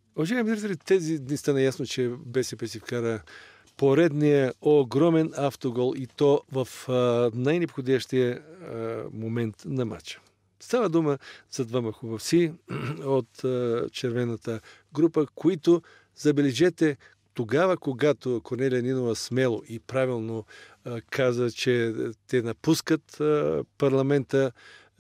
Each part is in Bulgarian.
Уважаеми зрители, тези дни стана ясно, че БСП си вкара поредния огромен автогол и то в най-неподходящия момент на матча. Става дума за двама хубавци от червената група, които, забележете, тогава, когато Корнелия Нинова смело и правилно каза, че те напускат парламента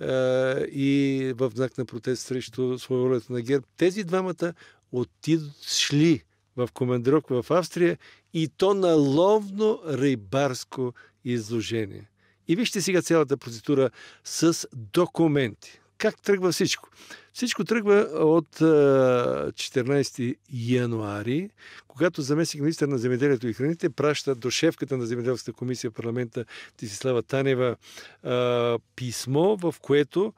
и в знак на протест срещу своеволията на ГЕРБ, тези двамата отишли в командировка в Австрия и то на ловно-рибарско изложение. И вижте сега цялата процедура с документи. Как тръгва всичко? Всичко тръгва от 14 януари, когато заместник-министър на земеделието и храните праща до шефката на земеделската комисия в парламента Десислава Танева писмо, в което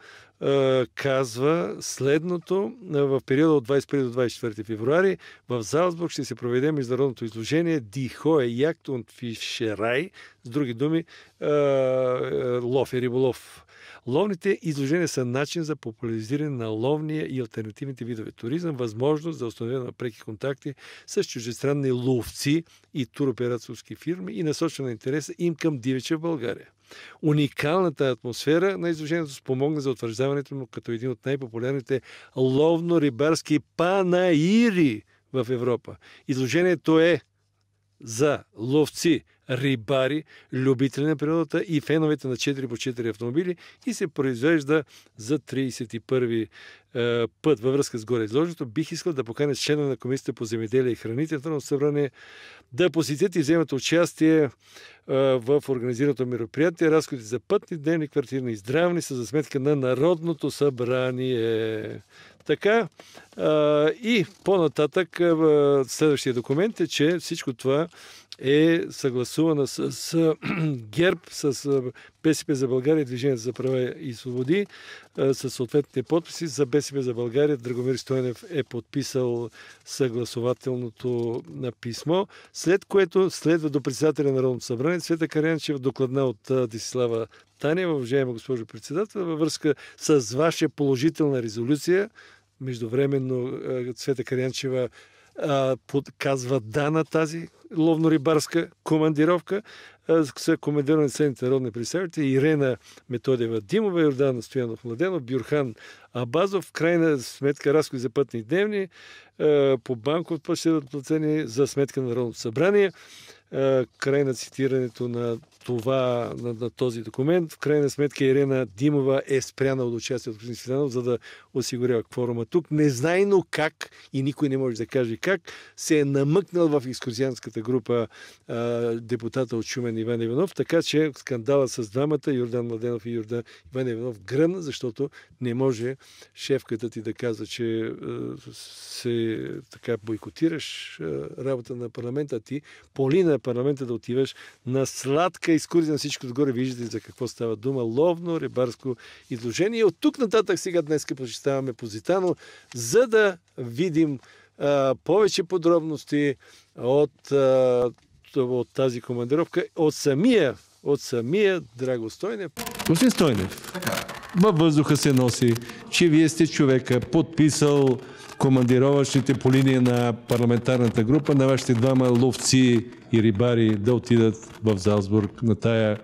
казва следното: в периода от 21 до 24 февруари в Залцбург ще се проведе международното изложение Die Hohe Jagd und Fischerei, с други думи лов и риболов. Ловните изложения са начин за популяризиране на ловния и алтернативните видове туризъм, възможност за установяване на преки контакти с чуждестранни ловци и туроператорски фирми и насочване на интереса им към дивеча в България. Уникалната атмосфера на изложението спомогна за утвърждаването му като един от най-популярните ловно-рибарски панаири в Европа. Изложението е за ловци, рибари, любители на природата и феновете на 4x4 автомобили и се произвежда за 31 път. Във връзка с горе изложението бих искал да поканя членове на Комисията по земеделие и храните в Народното събрание да посетят и вземат участие в организираното мероприятие. Разходите за пътни, дневни, квартирни и здравни са за сметка на Народното събрание. Така, и по-нататък следващия документ е, че всичко това е съгласувано с ГЕРБ, с БСП за България, Движението за права и свободи, с съответните подписи. За БСП за България Драгомир Стойнев е подписал съгласователното писмо, след което следва до председателя на Народното събрание Цвета Караянчева докладна от Десислава Танева. Уважаема госпожо председател, във връзка с ваша положителна резолюция, междувременно Цвета Караянчева казва да на тази ловно-рибарска командировка. Са командировани следните народни представители: Ирена Методиева Димова, Йордан Стоянов Младенов, Бюрхан Абазов. В крайна сметка разходи за пътни дневни по банков път ще бъдат платени за сметка на Народното събрание. Край на цитирането на това, на този документ. В крайна сметка Ирена Димова е спряна от участие от господин Свиданов, за да осигурява кворума тук. Незнайно как, и никой не може да каже как, се е намъкнал в екскурзианската група депутата от Шумен Иван Иванов, така че скандала с двамата, Йордан Младенов и Иван Иванов, гръмна, защото не може шефката ти да казва, че се така бойкотираш работа на парламента, ти поли на парламента да отиваш на сладка екскурзия на всичко отгоре. Виждате за какво става дума. Ловно, рибарско изложение. И от тук нататък сега днес посещаваме Позитано, за да видим повече подробности от тази командировка, от самия Драго Стойнев. Господин Стойнев, във въздуха се носи, че вие сте човека, подписал командировъчните по линия на парламентарната група на вашите двама ловци и рибари да отидат в Залцбург на тая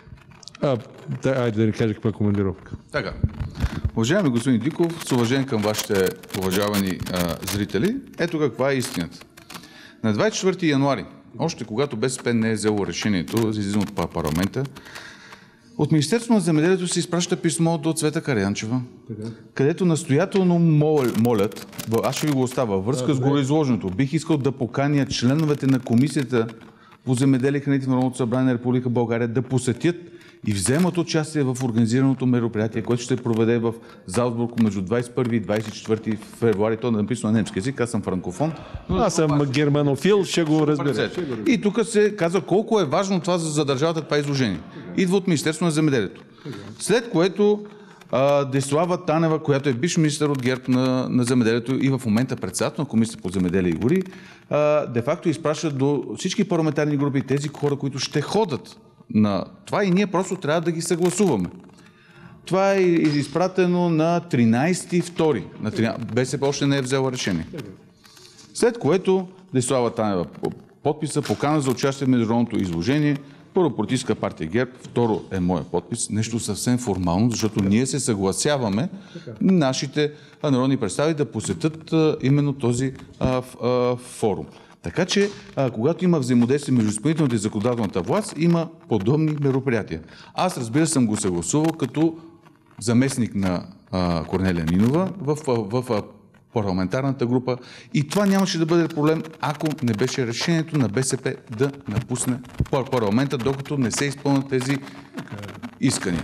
айде да не кажа каква командировка. Така. Уважаеми господин Диков, с уважение към вашите уважавани зрители, ето каква е истината. На 24 януари, още когато БСП не е взело решението за излизане от парламента, от Министерството на земеделието се изпраща писмо до Цвета Караянчева, където настоятелно молят, аз ще ви го оставя, във връзка с гореизложеното, бих искал да поканя членовете на Комисията по земеделие и храните в Народното събрание на Република България да посетят и вземат участие в организираното мероприятие, което ще се проведе в Залцбург между 21 и 24 февруари. То е написано на немски език, аз съм франкофон. Аз съм германофил, ще го разбера. И тук се казва колко е важно това за държавата, това изложение. Идва от Министерството на земеделието. След което Десислава Танева, която е бивш министър от ГЕРБ на земеделието и в момента председател на Комисията по земеделие и гори, де-факто изпраща до всички парламентарни групи тези хора, които ще ходят на това и ние просто трябва да ги съгласуваме. Това е изпратено на 13.2. БСП още не е взела решение. След което Десислава Танева подписа покана за участие в международното изложение. Първо, Политическа партия ГЕРБ, второ е моя подпис. Нещо съвсем формално, защото ние се съгласяваме нашите народни представители да посетят именно този форум. Така че, когато има взаимодействие между изпълнителната и законодателната власт, има подобни мероприятия. Аз, разбира се, съм го съгласувал като заместник на Корнелия Нинова в парламентарната група и това нямаше да бъде проблем, ако не беше решението на БСП да напусне парламента, докато не се изпълнят тези искания.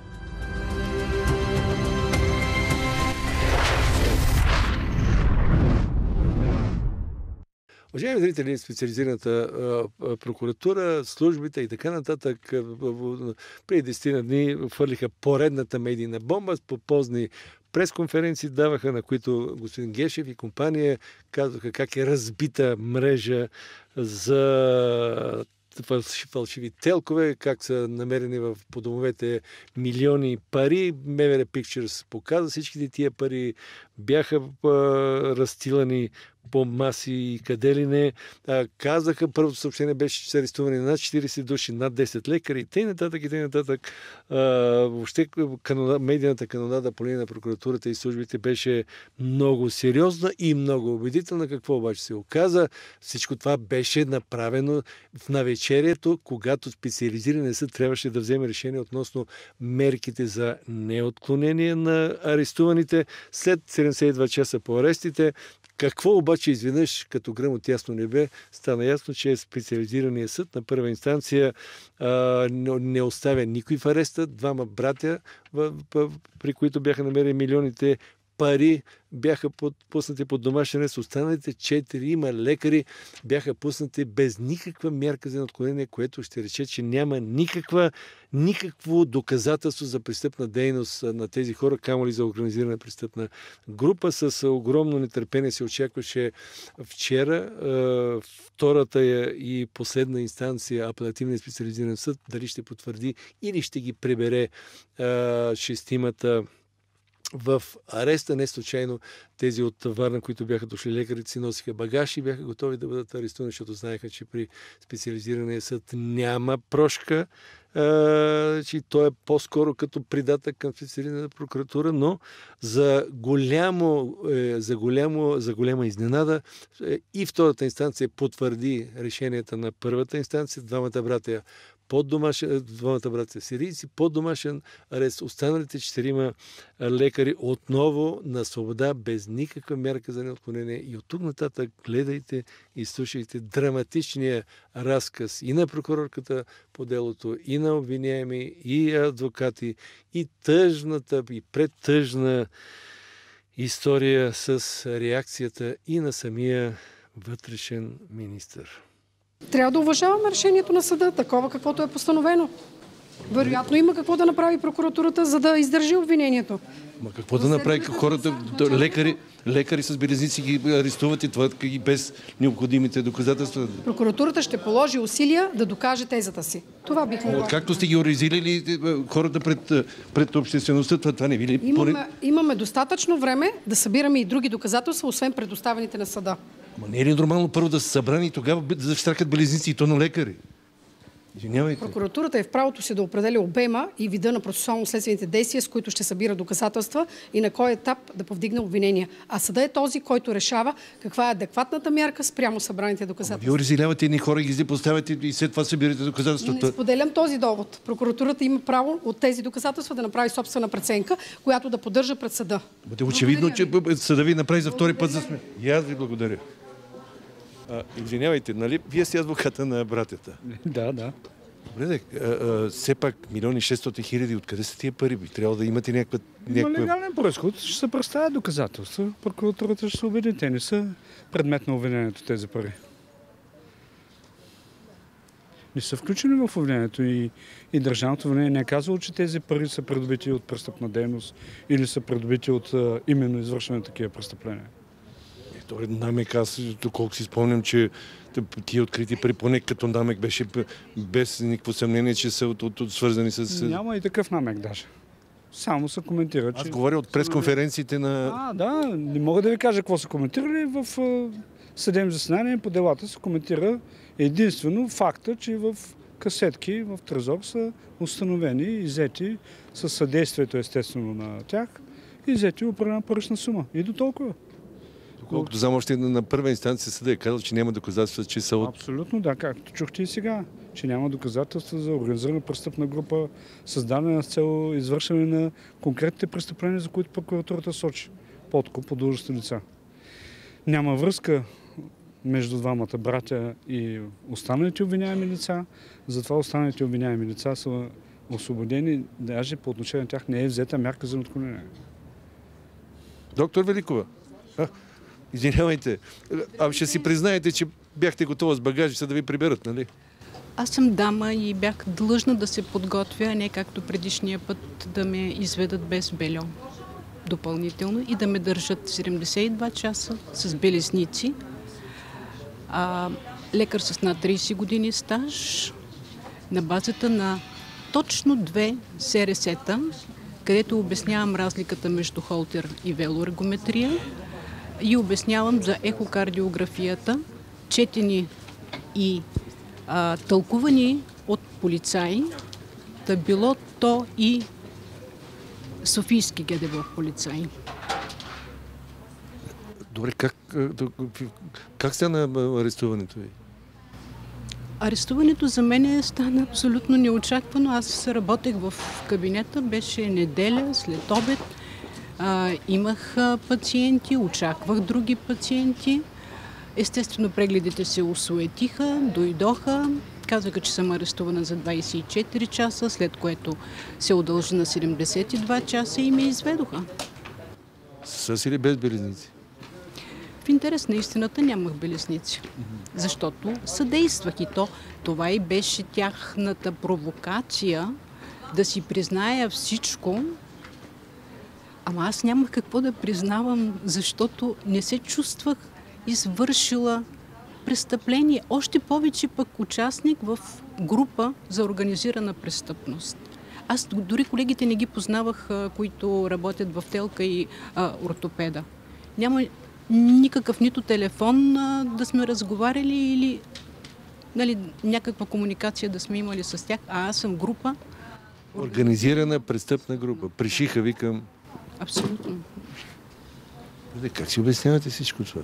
Уважаеми зрители, специализираната прокуратура, службите и така нататък преди 10 дни хвърлиха поредната медийна бомба по позни пресконференции даваха, на които господин Гешев и компания казаха как е разбита мрежа за фалшиви телкове, как са намерени по домовете милиони пари. МВР Pictures показа всичките тия пари, бяха разстилани по маси и къде ли не. Казаха, първото съобщение беше, че са арестувани над 40 души, над 10 лекари и т.н. и т.н. Въобще медийната канонада по линия на прокуратурата и службите беше много сериозна и много убедителна. Какво обаче се оказа? Всичко това беше направено в навечерието, когато специализиран съд трябваше да вземе решение относно мерките за неотклонение на арестуваните след 72 часа по арестите. Какво обаче изведнъж, като гръм от ясно небе, стана ясно, че специализираният съд на първа инстанция не оставя никой в ареста. Двама братя, при които бяха намерени милионите пари, бяха пуснати под домашен арест. Останалите 4 лекари бяха пуснати без никаква мярка за отклонение, което ще рече, че няма никакво доказателство за престъпна дейност на тези хора, камо ли за организирана престъпна група. С огромно нетърпение се очакваше вчера втората и последна инстанция, апелативния специализиран съд, дали ще потвърди или ще ги прибере шестимата в ареста. Не случайно тези от Варна, които бяха дошли лекарите, си носиха багаж и бяха готови да бъдат арестувани, защото знаеха, че при специализирания съд няма прошка, че той е по-скоро като придатък към специализираната прокуратура, но за голяма изненада и втората инстанция потвърди решенията на първата инстанция. Двамата братя сирийци под домашен арест, останалите 4 лекари отново на свобода, без никаква мярка за неотклонение. И от тук нататък гледайте и слушайте драматичния разказ и на прокурорката по делото, и на обвиняеми, и адвокати, и тъжната, и предтъжна история с реакцията и на самия вътрешен министър. Трябва да уважаваме решението на съда, такова каквото е постановено. Вероятно има какво да направи прокуратурата, за да издържи обвинението. Ма какво да направи хората, лекари с белезници ги арестуват и това и без необходимите доказателства? Прокуратурата ще положи усилия да докаже тезата си. Това бих могла. Както сте ги орезилили хората пред обществеността, това не ви ли? Имаме достатъчно време да събираме и други доказателства, освен предоставените на съда. Ма не е ли нормално първо да са събрани и тогава да щракат белезници и то на лекари? Извинявайте. Прокуратурата е в правото си да определя обема и вида на процесуално-следствените действия, с които ще събира доказателства и на кой етап да повдигне обвинения. А съда е този, който решава каква е адекватната мярка спрямо събраните доказателства. Вие орезилявате едни хора, ги поставяте и след това събирате доказателствата. Не споделям този довод. Прокуратурата има право от тези доказателства да направи собствена преценка, която да поддържа пред съда. Очевидно, че съда ви направи за втори път за сме. И аз ви благодаря. Извинявайте, нали? Вие сте адвоката на братята. Да. Добре, все пак 1,6 милиона, откъде са тия пари? Би трябвало да имате някаква... Има легален произход, ще се представят доказателства. Прокуратурата ще се убеди, те не са предмет на обвинението тези пари. Не са включени в обвинението и държавното обвинение не е казало, че тези пари са придобити от престъпна дейност или са придобити от именно извършване на такива престъпления. Той намек, аз доколко си спомням, че тия открити пари, поне като намек беше без никакво съмнение, че са свързани с... Няма и такъв намек даже. Само се коментира, че... Аз говоря от пресконференциите на... Да, не мога да ви кажа какво са коментирали в съдебни заседания по делата се коментира единствено факта, че в касетки в трезор са установени и иззети със съдействието естествено на тях, иззети определена парична сума. И до толкова. Колкото знам, още на първа инстанция съда е казал, че няма доказателства, че са от... Абсолютно, да, както чухте и сега, че няма доказателства за организирана престъпна група, създадена с цел извършване на конкретните престъпления, за които прокуратурата сочи. Подкуп по длъжностни лица. Няма връзка между двамата братя и останалите обвиняеми лица, затова останалите обвиняеми лица са освободени, даже по отношение на тях не е взета мярка за отклонение. Доктор Великова, извинявайте, ще си признаете, че бяхте готова с багажи, да ви приберат, нали? Аз съм дама и бях длъжна да се подготвя, а не както предишния път да ме изведат без бельо допълнително и да ме държат 72 часа с белезници. Лекар с над 30 години стаж на базата на точно 2 СРС-та, където обяснявам разликата между холтер и велоергометрия и обяснявам за ехокардиографията, четени и тълкувани от полицаи, да било то и софийски ГДБО полицаи. Добре, как стана арестуването ви? Арестуването за мен стана абсолютно неочаквано. Аз работех в кабинета, беше неделя, след обед. Имах пациенти, очаквах други пациенти. Естествено, прегледите се осуетиха, дойдоха. Казаха, че съм арестувана за 24 часа, след което се удължи на 72 часа и ме изведоха. С или без белезници? В интерес на истината нямах белезници, защото съдействах и това и беше тяхната провокация да си призная всичко. Ама аз нямах какво да признавам, защото не се чувствах извършила престъпление. Още повече пък участник в група за организирана престъпност. Аз дори колегите не ги познавах, които работят в ТЕЛК и ортопеда. Няма никакъв нито телефон да сме разговаряли или някаква комуникация да сме имали с тях. Аз съм група. Организирана престъпна група. Пришиха ви към... Абсолютно. Как си обяснявате всичко това?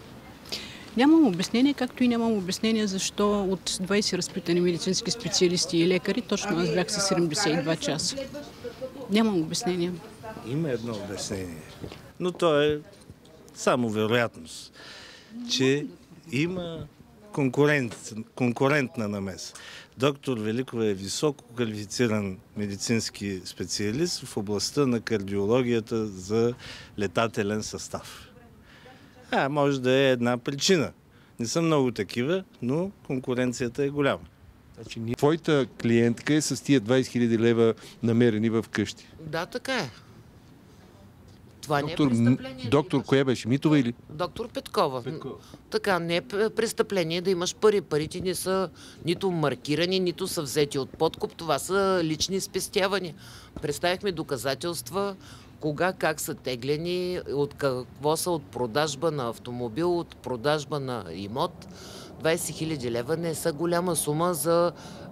Нямам обяснение, както и нямам обяснение защо от 20 разпитани медицински специалисти и лекари точно аз бях с 72 часа. Нямам обяснение. Има едно обяснение, но то е само вероятност, че има конкурентна намеса. Доктор Великова е високо квалифициран медицински специалист в областта на кардиологията за летателен състав. Може да е една причина. Не са много такива, но конкуренцията е голяма. Значи, твоята клиентка е с тия 20 000 лева намерени в къщи. Да, така е. Това не е престъпление. Доктор, коя беше? Митова или? Доктор Петкова. Така, не е престъпление да имаш пари. Парите не са нито маркирани, нито са взети от подкуп. Това са лични спестявания. Представихме доказателства кога, как са теглени, от какво са, от продажба на автомобил, от продажба на имот. 20 000 лева не са голяма сума за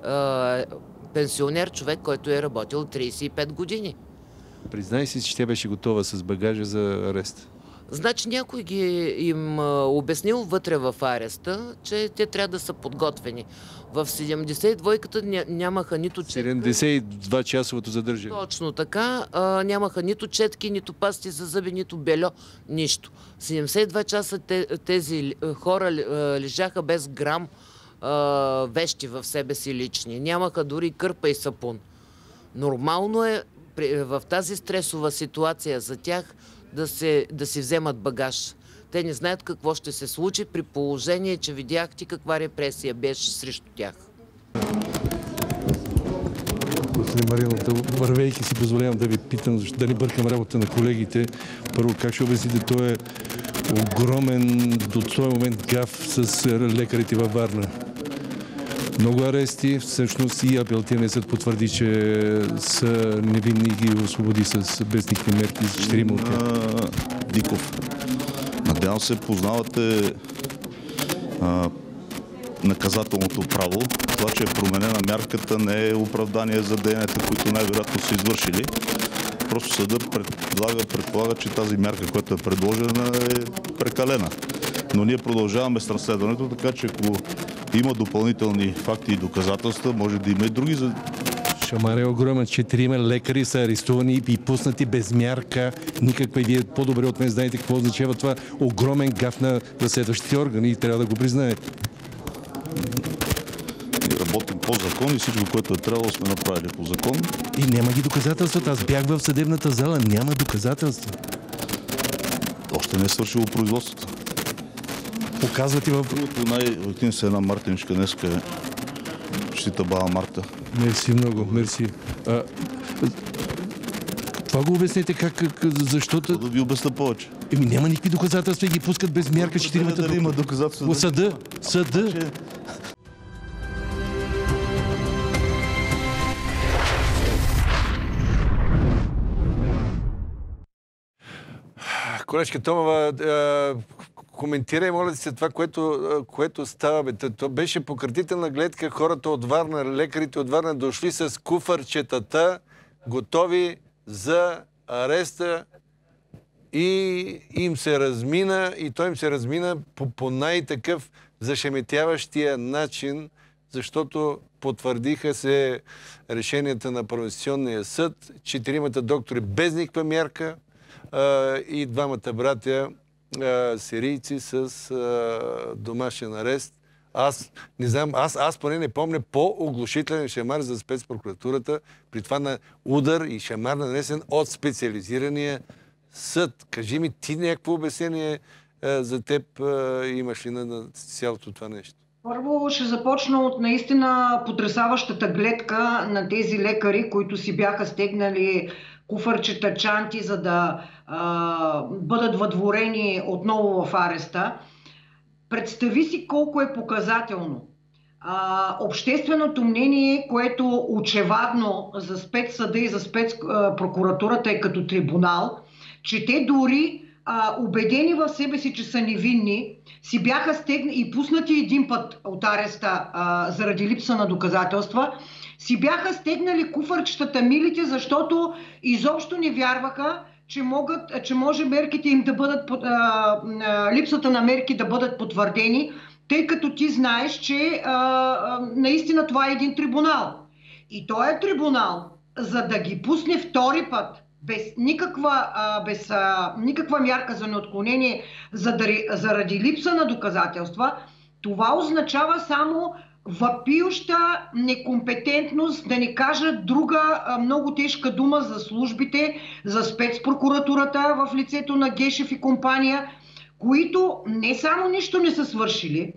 пенсионер човек, който е работил 35 години. Признай си, че тя беше готова с багажа за арест. Значи някой им обяснил вътре в ареста, че те трябва да са подготвени. В 72-ката нямаха нито четки. 72-часовото задържане. Точно така. Нямаха нито четки, нито пасти за зъби, нито бельо, нищо. 72 часа тези хора лежаха без грам вещи в себе си лични. Нямаха дори кърпа и сапун. Нормално е в тази стресова ситуация за тях да си вземат багаж. Те не знаят какво ще се случи при положение, че видяхте каква репресия беше срещу тях. Господин Маринов, вървейки си позволявам да ви питам, да не бъркам работа на колегите. Първо, как ще обясните, той е огромен до този момент гаф с лекарите във Варна. Много арести, всъщност и апелативният съд потвърди, че са невинни и ги освободи без никакви мерки за 4 от тях. Диков, надявам се познавате наказателното право. Това, че е променена мярката, не е оправдание за деянията, които най-вероятно са извършили. Просто съдът предполага, че тази мярка, която е предложена, е прекалена. Но ние продължаваме с разследването, така че ако има допълнителни факти и доказателства, може да има и други. Шамар е огромен. 4 лекари са арестувани и пуснати без мярка. Никаква. И вие по-добре от мен знаете какво означава това. Огромен гаф на разследващите органи и трябва да го признаете. Работим по закон и всичко, което е трябвало, сме направили по закон. И няма ги доказателствата. Аз бях в съдебната зала. Няма доказателства. Още не е свършило производството. Показвате в... Отим се една мартиничка днеска е честита баба Марта. Мерси много, мерси. Това го обясните защото... Да ви обясня повече. Няма никакви доказателства и ги пускат без мярка 4-мата. Дали има доказателства? Съда. Колежка Томова, коментирай, моля се, това, което става. То беше пократителна гледка. Хората от Варна, лекарите от Варна дошли с куфарчетата, готови за ареста и им се размина, и той им се размина по най-такъв зашеметяващия начин, защото потвърдиха се решенията на Първоинституционния съд, 4 доктори без никаква мярка и 2 братя сирийци с домашен арест. Аз не знам, аз поне не помня по-оглушителен шамар за спецпрокуратурата, при това на удар и шамар нанесен от специализирания съд. Кажи ми, ти някакво обяснение за теб имаш ли на цялото това нещо? Първо ще започна от наистина потресаващата гледка на тези лекари, които си бяха стегнали куфарчета, чанти, за да бъдат въдворени отново в ареста. Представи си колко е показателно. Общественото мнение, което очевадно за спецсъда и за спецпрокуратурата е като трибунал, че те дори убедени в себе си, че са невинни, си бяха стегнали и пуснати един път от ареста заради липса на доказателства, си бяха стегнали куфарчетата милите, защото изобщо не вярваха, че може мерките им да бъдат, липсата на мерки да бъдат потвърдени, тъй като ти знаеш, че наистина това е един трибунал. И този трибунал, за да ги пусне втори път, без никаква мярка за неотклонение заради липса на доказателства, това означава само въпиюща некомпетентност, да не кажа друга много тежка дума за службите, за спецпрокуратурата в лицето на Гешев и компания, които не само нищо не са свършили,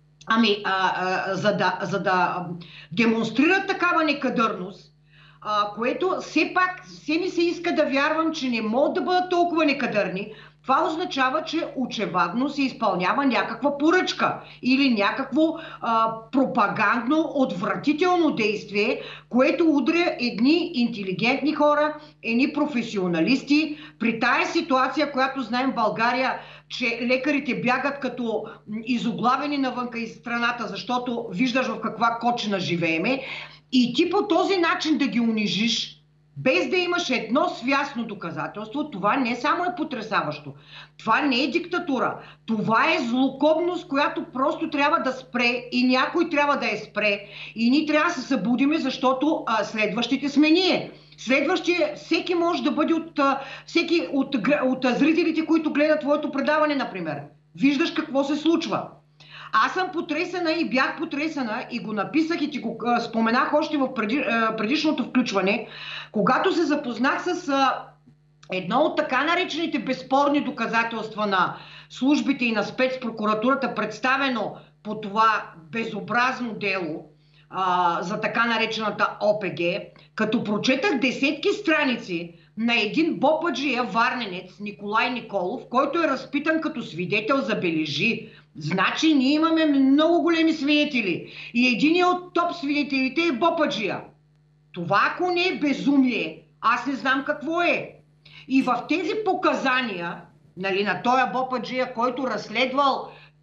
за да демонстрират такава некадърност, което все ми се иска да вярвам, че не могат да бъдат толкова некадърни. Това означава, че очевадно се изпълнява някаква поръчка или някакво пропагандно отвратително действие, което удря едни интелигентни хора, едни професионалисти. При тая ситуация, която знаем в България, че лекарите бягат като изоглавени навънка из страната, защото виждаш в каква кочина живееме, и ти по този начин да ги унижиш, без да имаш едно свясно доказателство, това не само е потресаващо. Това не е диктатура. Това е злокобност, която просто трябва да спре и някой трябва да я спре. И ние трябва да се събудиме, защото следващите сме ние. Следващия, всеки може да бъде от зрителите, които гледат твоето предаване, например. Виждаш какво се случва. Аз съм потресена и бях потресена и го написах и ти го споменах още в предишното включване, когато се запознах с едно от така наречените безспорни доказателства на службите и на спецпрокуратурата, представено по това безобразно дело за така наречената ОПГ, като прочетах десетки страници на един бопаджия варненец Николай Николов, който е разпитан като свидетел, забележи. Значи ние имаме много големи свидетели и един от топ свидетелите е бопаджия. Това ако не е безумие, аз не знам какво е. И в тези показания, на този бопаджия, който разследвал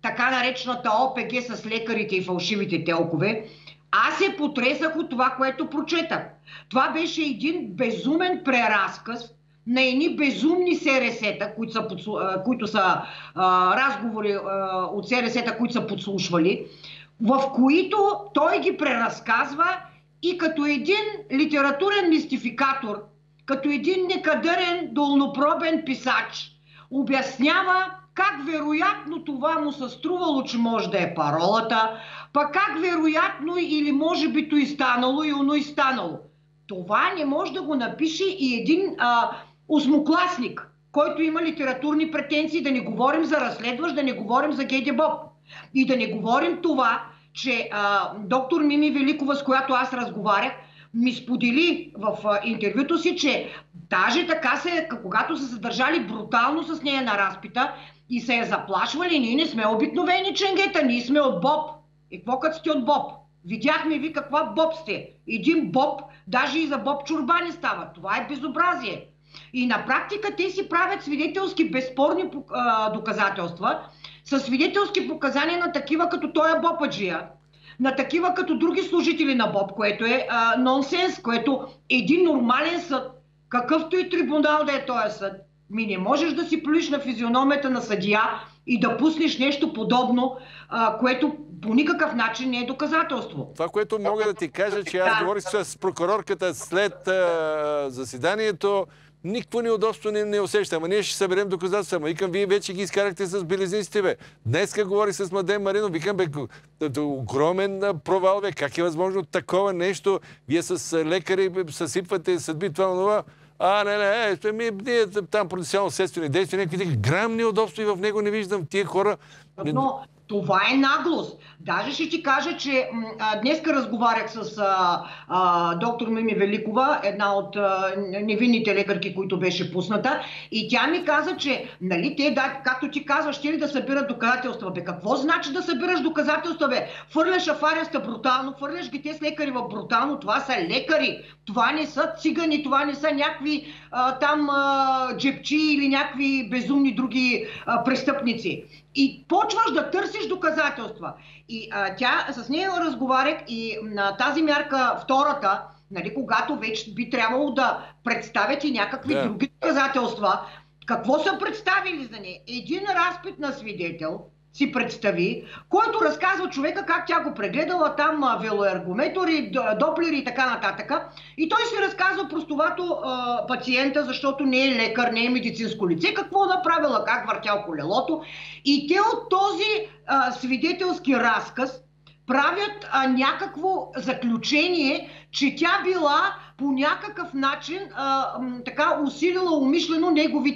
така наречената ОПГ с лекарите и фалшивите телкове, аз се потресах от това, което прочетах. Това беше един безумен преразказ на едни безумни СРС-та, които са разговори от СРС-та, които са подслушвали, в които той ги преразказва и като един литературен мистификатор, като един некадърен, долнопробен писач, обяснява как вероятно това му се струвало, че може да е паролата, пък как вероятно или може би то и станало и оно и станало. Това не може да го напише и един осмокласник, който има литературни претенции, да не говорим за разследващ, да не говорим за Геде Боб. И да не говорим това, че доктор Мими Великова, с която аз разговарях, ми сподели в интервюто си, че даже така когато са се държали брутално с нея на разпита и се я заплашвали, ние не сме обикновени ченгета, ние сме от Боб. И какво като сте от Боб? Видяхме ви каква Боб сте. Един Боб, даже и за Боб чорба не става. Това е безобразие. И на практика те си правят свидетелски безспорни доказателства с свидетелски показания на такива като тоя Бобаджия, на такива като други служители на Боб, което е нонсенс, което един нормален съд, какъвто и трибунал да е този съд, не можеш да си плюиш на физиономията на съдия и да пуснеш нещо подобно, което по никакъв начин не е доказателство. Това, което мога да ти кажа, че аз говорих с прокурорката след заседанието, никакво неудобство не усещам. Ама ние ще съберем доказателства. Ама викам, вие вече ги изкарахте с белезниците, бе. Днеска говорих с Младен Маринов. Викам, бе, огромен провал, бе. Как е възможно такова нещо? Вие с лекари съсипвате съдби, това. Ние там потенциално следствени действия, някакви грам неудобство и в него не виждам тия хора. Но това е наглост. Даже ще ти кажа, че днеска разговарях с доктор Мими Великова, една от невинните лекарки, които беше пусната, и тя ми каза, че нали, те, както ти казваш, ще ли да събират доказателства? Бе, какво значи да събираш доказателства? Бе? Фърляш афарията брутално, фърляш ги те с лекари в брутално. Това са лекари. Това не са цигани, това не са някакви джепчи или някакви безумни други престъпници. И почваш да търсиш доказателства. И тя, с нея разговарях и на тази мярка, втората, нали, когато вече би трябвало да представят и някакви други доказателства. Какво са представили за нея? Един разпит на свидетел си представи, който разказва човека как тя го прегледала, там велоергометори, доплери и така нататък. И той си разказва простовато пациента, защото не е лекар, не е медицинско лице, какво направила, как въртял колелото. И те от този свидетелски разказ правят някакво заключение, че тя била по някакъв начин така усилила умишлено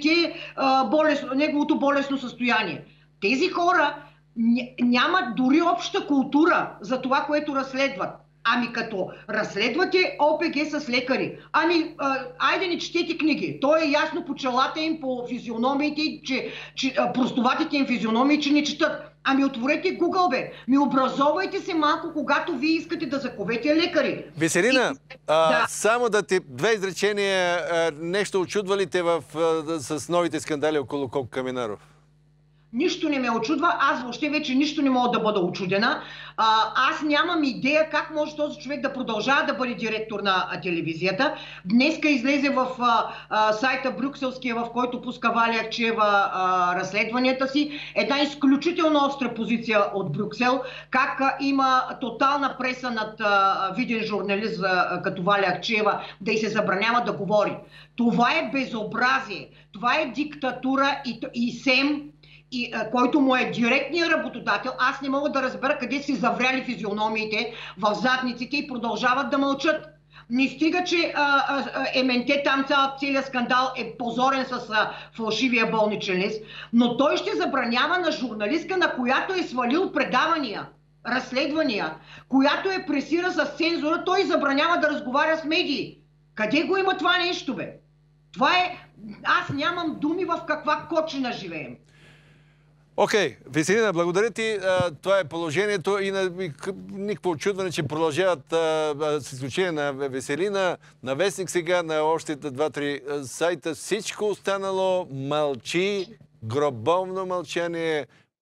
неговото болестно състояние. Тези хора нямат дори обща култура за това, което разследват. Ами като разследвате ОПГ с лекари, айде не четете книги. То е ясно по челата им, по физиономиите, че простоватите им физиономии, че не четат. Ами отворете Google, бе. Образовайте се малко, когато вие искате да заковете лекари. Веселина, само да ти две изречения, нещо очудва ли те с новите скандали около Колко Каменаров? Нищо не ме очудва, аз въобще вече нищо не мога да бъда очудена. Аз нямам идея как може този човек да продължава да бъде директор на телевизията. Днеска излезе в сайта брюкселския, в който пуска Валя Ахчиева разследванията си, една изключително остра позиция от Брюксел, как има тотална преса над виден журналист като Валя Ахчиева да й се забранява да говори. Това е безобразие, това е диктатура и СЕМ, който му е директният работодател. Аз не мога да разбера къде си завряли физиономиите в задниците и продължават да мълчат. Не стига, че МНТ там целият скандал е позорен с фалшивия болничен лист, но той ще забранява на журналистка, на която е свалил предавания, разследвания, която е пресира с цензура, той забранява да разговаря с медии. Къде го има това нещо, бе? Това е... Аз нямам думи в каква кочина живеем. Окей, Веселина, благодаря ти. Това е положението и никакво очудване, че продължават с изключение на Веселина, на Вестник сега, на още 2-3 сайта. Всичко останало мълчи, гробовно мълчание,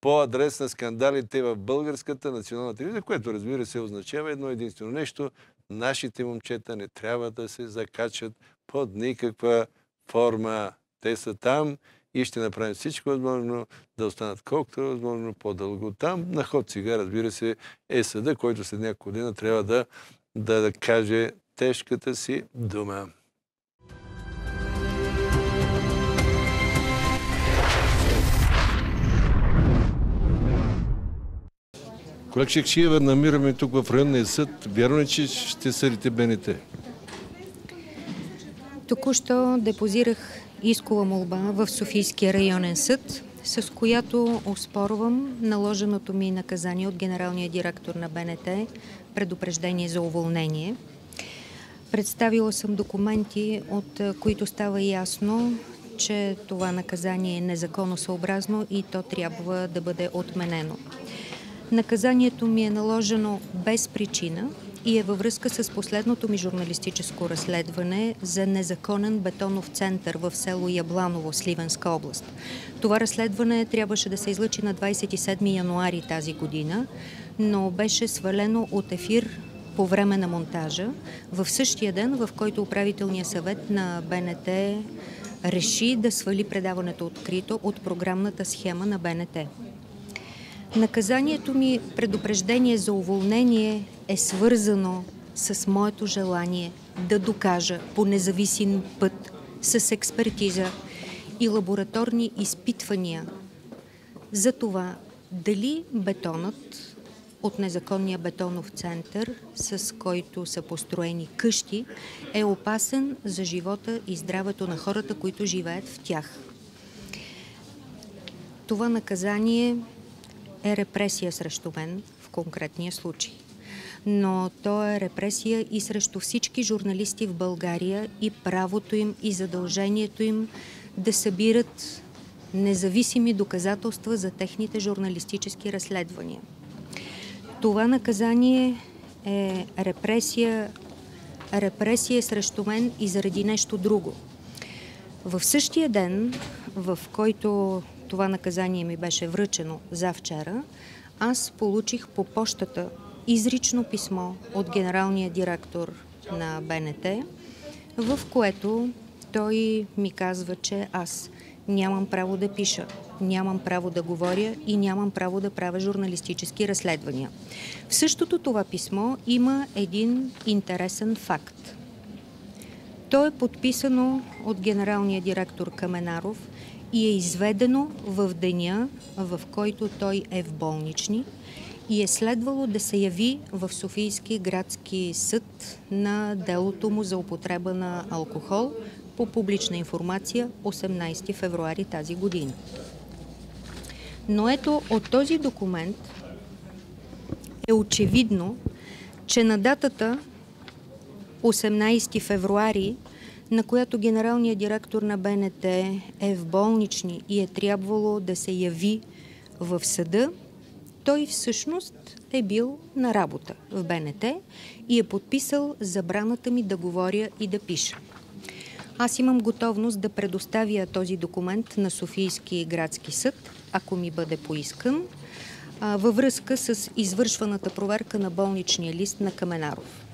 по адрес на скандалите в българската национална телевизия, което разбира се означава едно единствено нещо. Нашите момчета не трябва да се закачат под никаква форма. Те са там и ще направим всичко възможно да останат колкото е възможно по-дълго там. На ход сега, разбира се, е съда, който след няколко дена трябва да каже тежката си дума. Колега Шекшиева, намираме тук в районния съд. Вярно е, че ще съдите БНТ? Току-що депозирах искова молба в Софийския районен съд, с която оспорвам наложеното ми наказание от генералния директор на БНТ, предупреждение за уволнение. Представила съм документи, от които става ясно, че това наказание е незаконосъобразно и то трябва да бъде отменено. Наказанието ми е наложено без причина и е във връзка с последното ми журналистическо разследване за незаконен бетонов център в село Ябланово, Сливенска област. Това разследване трябваше да се излъчи на 27 януари тази година, но беше свалено от ефир по време на монтажа, в същия ден, в който управителният съвет на БНТ реши да свали предаването открито от програмната схема на БНТ. Наказанието ми, предупреждение за уволнение, е свързано с моето желание да докажа по независим път, с експертиза и лабораторни изпитвания за това дали бетонът от незаконния бетонов център, с който са построени къщи, е опасен за живота и здравето на хората, които живеят в тях. Това наказание е репресия срещу мен в конкретния случай. Но то е репресия и срещу всички журналисти в България и правото им и задължението им да събират независими доказателства за техните журналистически разследвания. Това наказание е репресия срещу мен и заради нещо друго. В същия ден, в който това наказание ми беше връчено завчера, аз получих по пощата изрично писмо от генералния директор на БНТ, в което той ми казва, че аз нямам право да пиша, нямам право да говоря и нямам право да правя журналистически разследвания. В същото това писмо има един интересен факт. То е подписано от генералния директор Каменаров и е изведено в деня, в който той е в болнични и е следвало да се яви в Софийски градски съд на делото му за употреба на алкохол по публична информация 18 февруари тази година. Но ето от този документ е очевидно, че на датата 18 февруари, на която генералният директор на БНТ е в болнични и е трябвало да се яви в съда, той всъщност е бил на работа в БНТ и е подписал забраната ми да говоря и да пиша. Аз имам готовност да предоставя този документ на Софийски градски съд, ако ми бъде поискан, във връзка с извършваната проверка на болничния лист на Каменаров.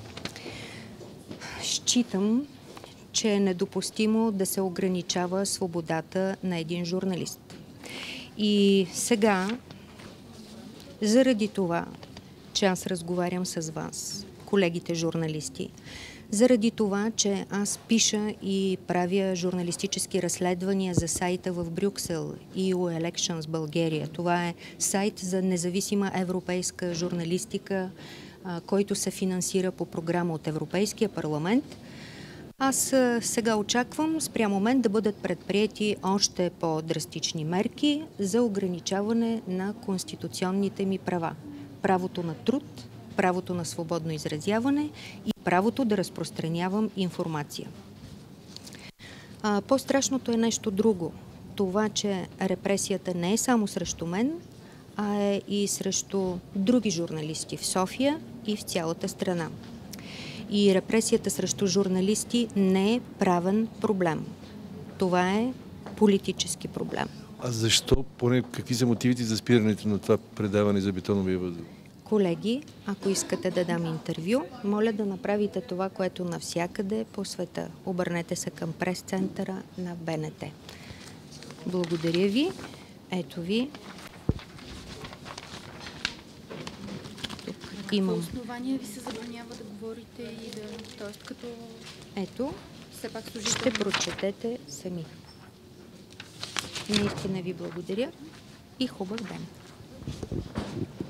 Считам, че е недопустимо да се ограничава свободата на един журналист. И сега, заради това, че аз разговарям с вас, колегите журналисти, заради това, че аз пиша и правя журналистически разследвания за сайта в Брюксел, EU Elections Bulgaria. Това е сайт за независима европейска журналистика, който се финансира по програма от Европейския парламент. Аз сега очаквам спрямо мен да бъдат предприети още по-драстични мерки за ограничаване на конституционните ми права. Правото на труд, правото на свободно изразяване и правото да разпространявам информация. По-страшното е нещо друго. Това, че репресията не е само срещу мен, а е и срещу други журналисти в София и в цялата страна. И репресията срещу журналисти не е правен проблем. Това е политически проблем. А защо? Поне какви са мотивите за спирането на това предаване за бетоновия възел? Колеги, ако искате да дам интервю, моля да направите това, което навсякъде по света. Обърнете се към прес-центъра на БНТ. Благодаря ви. Ето ви. Тук имам. По основание ви се забранява да говорите и да... Тоест като... Ето, все пак служител... ще прочетете сами. Наистина ви благодаря и хубав ден.